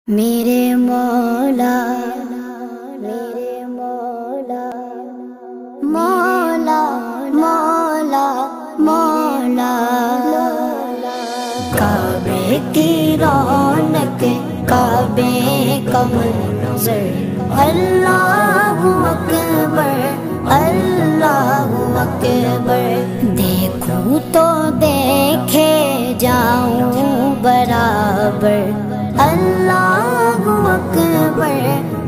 میرے مولا میرے مولا مولا مولا مولا کعبے کی رونق کعبے کا منظر اللہ اکبر اللہ اکبر دیکھوں تو دیکھے جاؤں برابر اللہ اکبر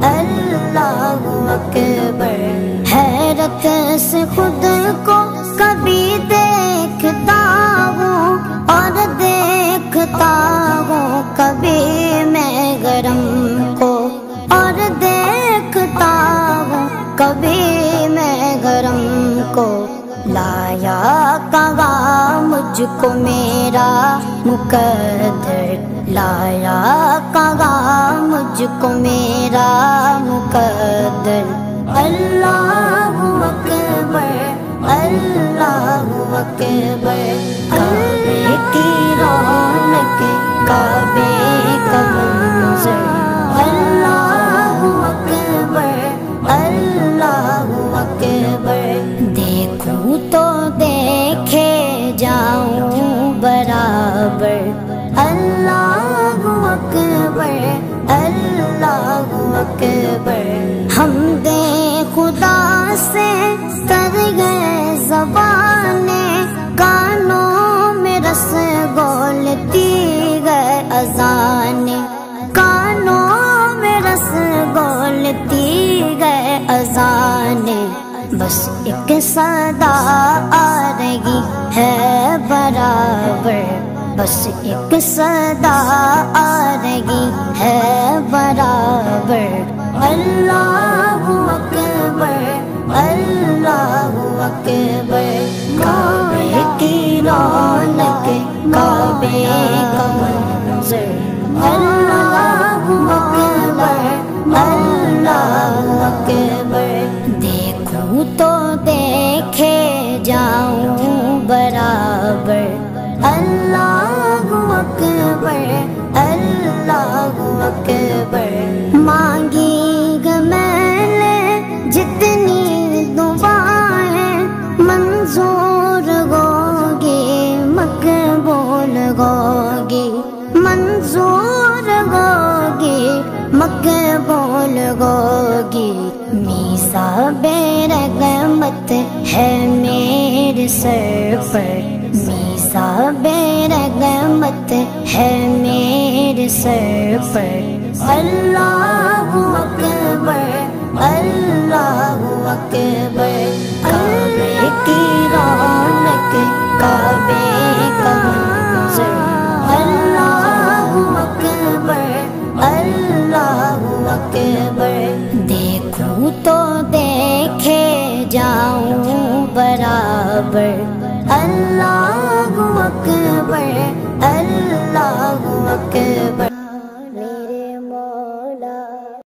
اللہ اکبر حیرت سے خود کو کبھی دیکھتا ہوں اور دیکھتا ہوں کبھی میں گرم کو اور دیکھتا ہوں کبھی میں گرم کو لایا کہاں مجھ کو میرا مقدر لایا کہاں مجھ کو میرا مقدر اللہ اکبر اللہ اکبر کعبے کی رونق کعبے کا منظر اللہ اکبر اللہ اکبر دیکھوں تو دیکھے جاؤں برابر اللہ اکبر اللہ اکبر حمد خدا سے تر گئے زبانیں کانوں میں رس گولتی گئے اذانیں کانوں میں رس گولتی گئے اذانیں بس ایک صدا آ رہی ہے برابر بس ایک صدا آ رہی ہے برابر اللہ اکبر اللہ اکبر کعبے کی رونق کعبے کا منظر اللہ اکبر اللہ اکبر دیکھوں تو دیکھے جاؤں برابر اللہ اکبر اللہ اکبر مانگی گا میں نے جتنی دعائیں منظور ہوگی مقبول ہوگی منظور ہوگی مقبول ہوگی میثاق رحمت ہے میرے سر پر میثاق رحمت ہے میرے سر پر اللہ اکبر اللہ اکبر کعبے کی رونق کعبے کا منظر اللہ اکبر اللہ اکبر دیکھوں تو دیکھے جاؤں برابر اللہ اکبر اللہ اکبر